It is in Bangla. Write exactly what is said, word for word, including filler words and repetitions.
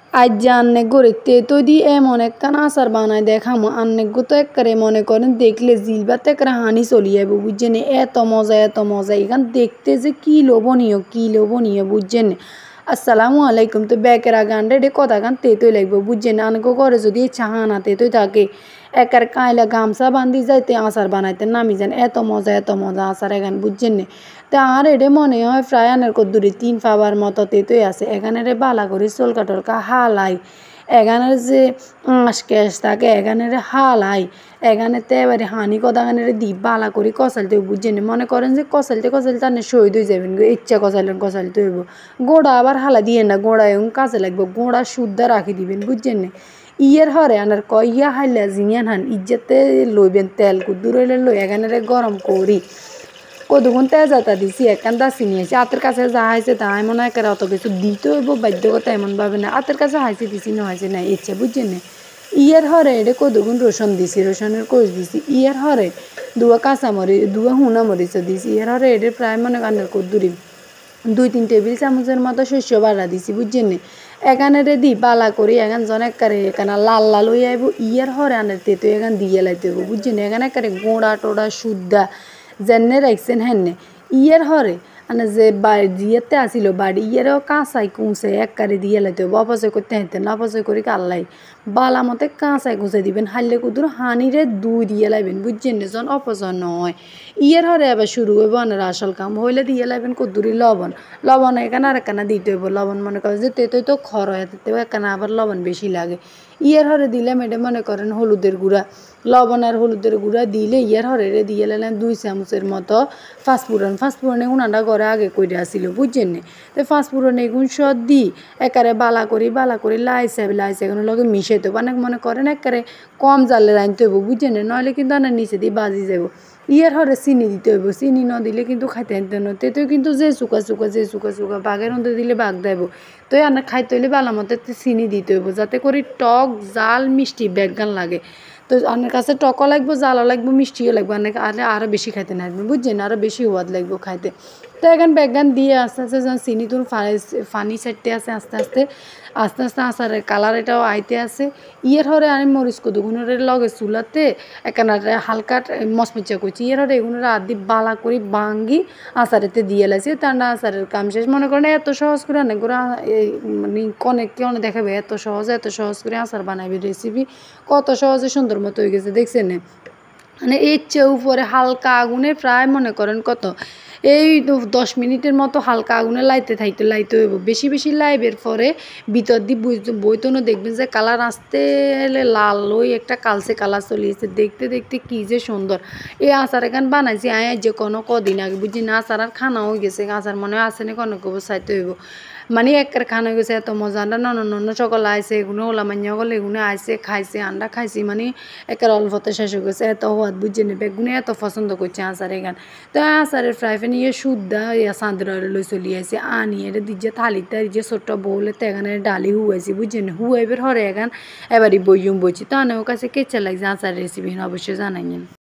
আজ যে আন্নে গড়ে তেতো দি এমন একখান আচার বানায় দেখামো আন্নে গো তো একবারে মনে করেন দেখলে জিলবাতে একবারে হানি চলি যাবো বুঝছেন এত মজা এত মজা এখান দেখতে যে কি লোভনীয় কি লোভনীয় বুঝছেন। আসসালামু আলাইকুম তো ব্যাকের আগে আন্ডে ডে কথা গান তেতোই লাগবে বুঝছেন আনকো ঘরে যদি চাহা না তেতোই থাকে একার কাইলা গামছা বান্ধি যাইতে আচার বানাইতে নামি যান এত মজা এত মজা আচার এখান বুঝছেন নে। তা আর এডে মনে হয় প্রায় আনের কদ্দুরি তিন ফাবার মতো তেতোই আছে এখানে রে বালা করে চলকা টলকা হালাই এখানের যে আঁশ ক্যাশ থাকে এখানের হালাই এখানেতে এবারে হানি কদাগানের দি বালা করে কষালতে বুঝছেন মনে করেন যে কষালতে কষালতে আনে শহীদ হয়ে যাবেন গো ইচ্ছা কষালেন কষালতে হইব গোড়া আবার হালা দিয়ে না গোড়া এবং কাজে লাগবে গোড়া শুদ্ধ রাখি দিবেন বুঝছেন না। ইয়ের হরে আনার ক ইয়া হাইলা জিয়ান হান ইজ্জতে লইবেন তেল কুদ্দুর হইলে লই এখানে গরম করি কতক্ষণ তেজাতা দিছি একখান দাসি নিয়েছি আতের কাছে যা হাইছে তা এমন একের অত কিছু দিতে হইব বাধ্যকতা এমনভাবে না আতের কাছে হাইছে দিছি না হয়েছে না ইচ্ছে বুঝছেন না। ইয়ের হরে এটা কতক্ষণ রসুন দিছি রসুনের কোষ দিছি ইয়ের হরে দুয়া কাঁচামরি দুয়া হুনা মরিচ দিছি ইয়ের হরে এটা প্রায় মনে কানের কদ্দুরি দুই তিন টেবিল চামচের মতো শস্য বাড়া দিছি বুঝছেন না। এখানে রে দি বালা করি এখান জন একারে এখানে লাল লাল হয়ে আইব ইয়ের হরে আনের তেতো এখান দিয়ে লাইতে হইব বুঝছেন এখানে একারে গোড়া টোড়া শুদ্ধা যেনে রাখছেন হেনে ইয়ের হরে মানে যে বাড়ি দিয়েতে আসিল বাড়ি ইয়েরও কাঁচাই কুঁচে এককারে দিয়ে লাইতে হবে অপচয় করতে হেঁতে না অপচয় করি কাল্লাই বালা মতে কাঁচাই কুঁচে দিবেন হাইলে কুদুর হানিরে দুই দিয়ে লাইবেন বুঝছেন জন অপচয় নয়। ইয়ের হরে আবার শুরু হইব আনার আসল কাম হইলে দিয়ে লাইবেন কদ্দুরি লবণ লবণ এখানে আর একখানা দিতে হইব লবণ মনে করেন যে তেতোই তো খর হয় তেতেও একখানা আবার লবণ বেশি লাগে। ইয়ের হরে দিলাম এটা মনে করেন হলুদের গুঁড়া লবণ আর হলুদের গুঁড়া দিলে ইয়ের হরে দিয়ে লাইলেন দুই চামচের মতো ফাঁসফুরন ফাঁসফুরন উনাটা ঘরে আগে কইরে আসিল বুঝছেন না। তো ফাঁসফুরন এগুন সব দি একারে বালা করি বালা করি লাইছে লাইছে এগুলো লগে মিশাইতে অনেক মনে করেন একারে কম জালে রাঁধতে হইব বুঝছেন না নইলে কিন্তু আনার নিচে দিয়ে বাজি যাব। ইয়ের হরে চিনি দিতে হইব চিনি ন দিলে কিন্তু খাইতে আনতে ন তেতেও কিন্তু যে চুকা চুকা যে চুকা চুকা বাঘের মধ্যে দিলে বাঘ দেব তো আনার খাইতে হইলে বালা মতো চিনি দিতে হইব যাতে করে টক জাল মিষ্টি ব্যাগান লাগে। তো আপনার কাছে টকও লাগবে জালও লাগবে মিষ্টিও লাগবে অনেক আরে আরও বেশি খাইতে নাচবেন বুঝছেন আরও বেশি স্বাদ লাগবে খাইতে। তো এখন ব্যাগান দিয়ে আস্তে আস্তে যখন চিনি তুন ফানি ছাড়তে আসে আস্তে আস্তে আস্তে আস্তে আচারের কালার এটাও আইতে আসে ইয়ের হরে আমি মরিচ কদুগুনের লগে চুলাতে এখানে হালকা মচমচা করছি ইয়ের হরে এগুলোর আদি বালা করি বাঙ্গি আচারেতে দিয়ে লাইছি তার না আচারের কাম শেষ মনে করেন এত সহজ করে অনেক করে মানে অনেক কে অনেক দেখাবে এত সহজ এত সহজ করে আচার বানাইবে রেসিপি কত সহজে সুন্দর মতো হয়ে গেছে দেখছেন না। মানে এর চেয়ে উপরে হালকা আগুনে প্রায় মনে করেন কত এই দশ মিনিটের মতো হালকা আগুনে লাইতে থাকতে লাইতে হইব বেশি বেশি লাইবের পরে ভিতর দিয়ে বইতনও দেখবেন যে কালার আসতে লাল ওই একটা কালসে কালার চলিয়েছে দেখতে দেখতে কী যে সুন্দর। এই আচার এখান বানাইছি আয় যে কোনো কদিন আগে বুঝছি না আচার আর খানা হয়ে গেছে আচার মনে হয় আসেনি কোনো কব চাইতে হইব মানে একের খানা হয়ে গেছে এত মজা আন্ডা নন নন সকল আইসে এগুলো ওলা মাইয়া গলে এগুলো আইসে খাইছে আন্ডা খাইছি মানে একের অল্পতে শেষ হয়ে গেছে এত হওয়াত বুঝছে নেবে এগুলো এত পছন্দ করছে আচার এখান। তো আচারের ফ্রাই প্যান ইয়ে শুদ্ধা ইয়া চাঁদের লই চলি আইসে আনি এটা দিচ্ছে থালিতে যে ছোট্ট বউলেতে এখানে ডালি হুয়াইছি বুঝছেন হুয়াইবের হরে এখান এবারই বইম বইছি তো আনেও কাছে কেচা লাগছে আচার রেসিপি অবশ্যই জানাইন।